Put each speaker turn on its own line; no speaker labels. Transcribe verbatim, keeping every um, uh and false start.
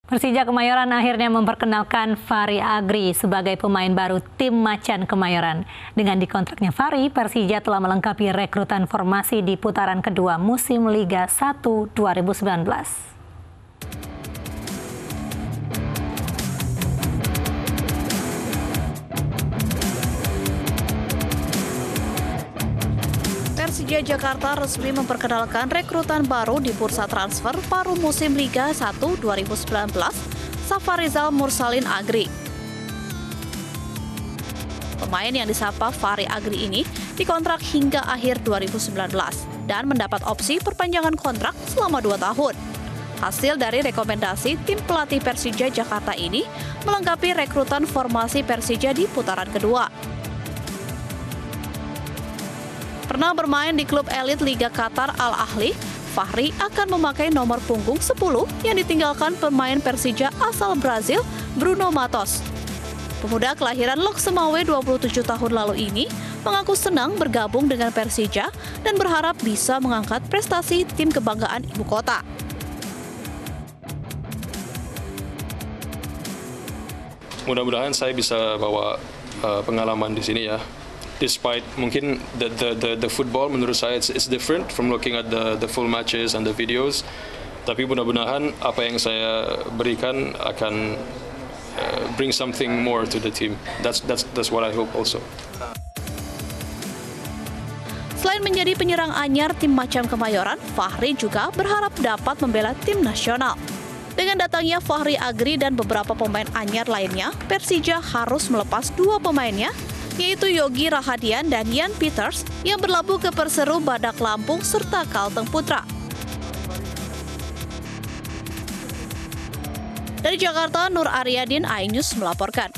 Persija Kemayoran akhirnya memperkenalkan Fahri Agri sebagai pemain baru tim Macan Kemayoran. Dengan dikontraknya Fahri, Persija telah melengkapi rekrutan formasi di putaran kedua musim Liga satu dua ribu sembilan belas.
Persija Jakarta resmi memperkenalkan rekrutan baru di bursa transfer paruh musim Liga satu dua ribu sembilan belas, Safarizal Mursalin Agri. Pemain yang disapa Fahri Agri ini dikontrak hingga akhir dua ribu sembilan belas dan mendapat opsi perpanjangan kontrak selama dua tahun. Hasil dari rekomendasi tim pelatih Persija Jakarta ini melengkapi rekrutan formasi Persija di putaran kedua. Pernah bermain di klub elit Liga Qatar Al Ahly, Fahri akan memakai nomor punggung sepuluh yang ditinggalkan pemain Persija asal Brazil, Bruno Matos. Pemuda kelahiran Loksemawe dua puluh tujuh tahun lalu ini mengaku senang bergabung dengan Persija dan berharap bisa mengangkat prestasi tim kebanggaan ibu kota.
Mudah-mudahan saya bisa bawa uh, pengalaman di sini ya. Despite mungkin the, the the the football menurut saya it's, it's different from looking at the the full matches and the videos. Tapi mudah-mudahan apa yang saya berikan akan uh, bring something more to the team. That's that's that's what I hope also.
Selain menjadi penyerang anyar tim Macan Kemayoran, Fahri juga berharap dapat membela tim nasional. Dengan datangnya Fahri Agri dan beberapa pemain anyar lainnya, Persija harus melepas dua pemainnya, yaitu Yogi Rahadian dan Ian Peters yang berlabuh ke Perseru Badak Lampung serta Kalteng Putra. Dari Jakarta, Nur Aryadin, iNews melaporkan.